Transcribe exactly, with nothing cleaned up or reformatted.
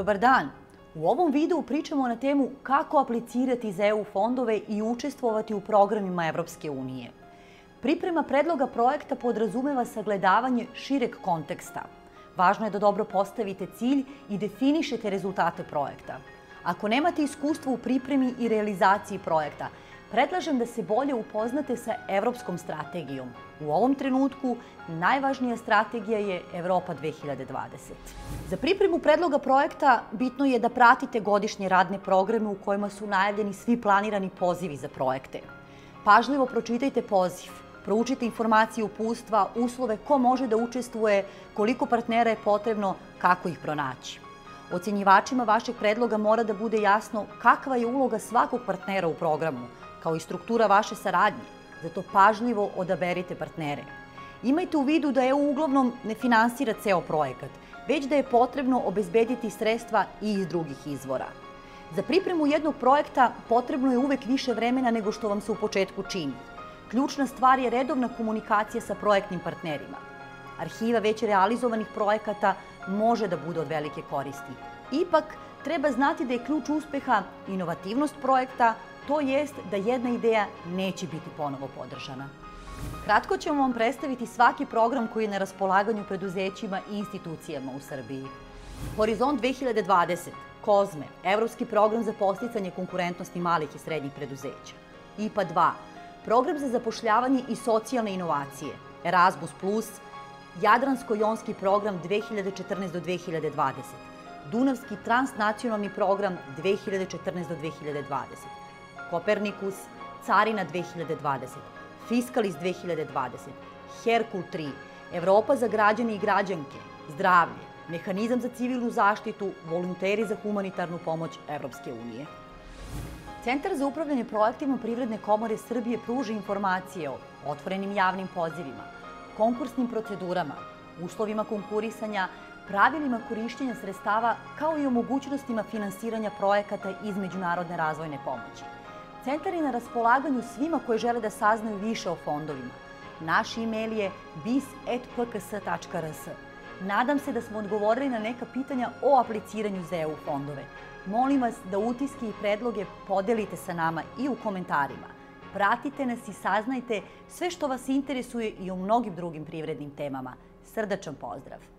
Dobar dan! U ovom videu pričamo na temu kako aplicirati za E U fondove i učestvovati u programima Evropske unije. Priprema predloga projekta podrazumeva sagledavanje šireg konteksta. Važno je da dobro postavite cilj i definišete rezultate projekta. Ako nemate iskustvo u pripremi i realizaciji projekta, predlažem da se bolje upoznate sa Evropskom strategijom. U ovom trenutku najvažnija strategija je Evropa dve hiljade dvadeset. Za pripremu predloga projekta bitno je da pratite godišnje radne programe u kojima su najavljeni svi planirani pozivi za projekte. Pažljivo pročitajte poziv, proučite informacije uputstva, uslove ko može da učestvuje, koliko partnera je potrebno, kako ih pronaći. Ocenjivačima vašeg predloga mora da bude jasno kakva je uloga svakog partnera u programu, kao i struktura vaše saradnje, zato pažljivo odaberite partnere. Imajte u vidu da E U uglavnom ne finansira ceo projekat, već da je potrebno obezbediti sredstva i iz drugih izvora. Za pripremu jednog projekta potrebno je uvek više vremena nego što vam se u početku čini. Ključna stvar je redovna komunikacija sa projektnim partnerima. Arhiva već realizovanih projekata može da bude od velike koristi. Ipak, treba znati da je ključ uspeha inovativnost projekta, to jest da jedna ideja neće biti ponovo podržana. Kratko ćemo vam predstaviti svaki program koji je na raspolaganju preduzećima i institucijama u Srbiji. Horizont dve hiljade dvadeset, Kozme, Evropski program za podsticanje konkurentnosti malih i srednjih preduzeća. I P A dva, Program za zapošljavanje i socijalne inovacije, Erasmus plus, Jadransko-jonski program dve hiljade četrnaeste do dve hiljade dvadesete, Dunavski transnacionalni program dve hiljade četrnaeste do dve hiljade dvadesete, Kopernikus, Carina dve hiljade dvadesete, Fiskalis dve hiljade dvadesete, Herkul tri, Evropa za građane i građanke, Zdravlje, Mehanizam za civilnu zaštitu, Volonteri za humanitarnu pomoć Evropske unije. Centar za upravljanje projektima Privredne komore Srbije pruža informacije o otvorenim javnim pozivima, konkursnim procedurama, uslovima konkurisanja, pravilima korišćenja sredstava, kao i o mogućnostima finansiranja projekata iz međunarodne razvojne pomoći. Centar je na raspolaganju svima koji žele da saznaju više o fondovima. Naš e-mail je bis at p k s tačka r s. Nadam se da smo odgovorili na neka pitanja o apliciranju za E U fondove. Molim vas da utiske i predloge podelite sa nama i u komentarima. Pratite nas i saznajte sve što vas interesuje i o mnogim drugim privrednim temama. Srdačan pozdrav!